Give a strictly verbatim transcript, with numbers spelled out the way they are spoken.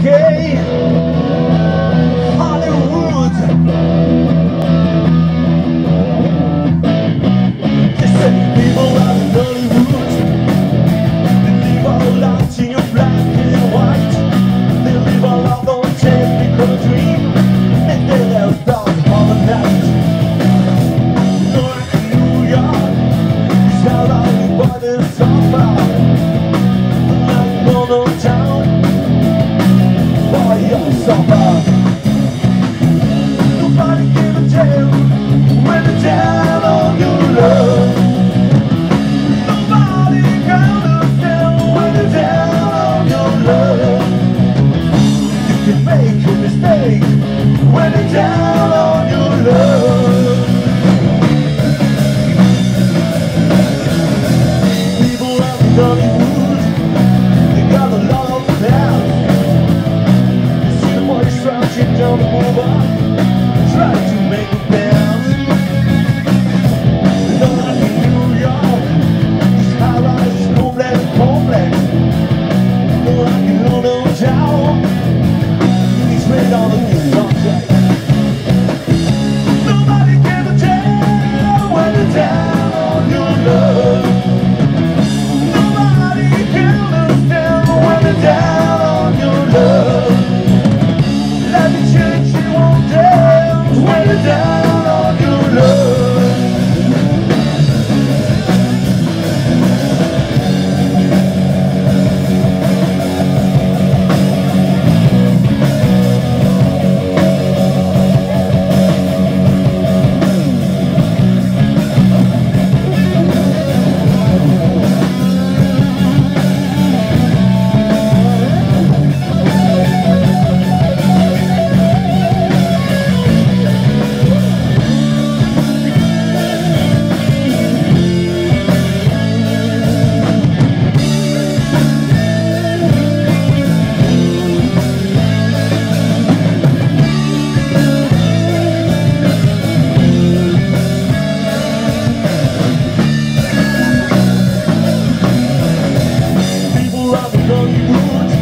okay. Hollywood. They say people out in Hollywood, they live our lives in your black and white. They live our life on a technical dream, and they let us down all the night. North New York is how everybody suffer. Like Mono Town, boy, you're suffer. Nobody give a damn when they're down on your love. Nobody gonna tell when they're down on your love. You can make a mistake when they're down on your love. People out in Hollywood, they got a lot of plans. You see the boys crouching down the boulevard, try to make a bounce. Not in New York, this high-rise is complex, complex. Not in London Town, it's red on the sunset. Nobody gave a damn when they're down on your love. Nobody can understand when they're down on your love. Let me change you won't dance when they're down on your love. Hollywood,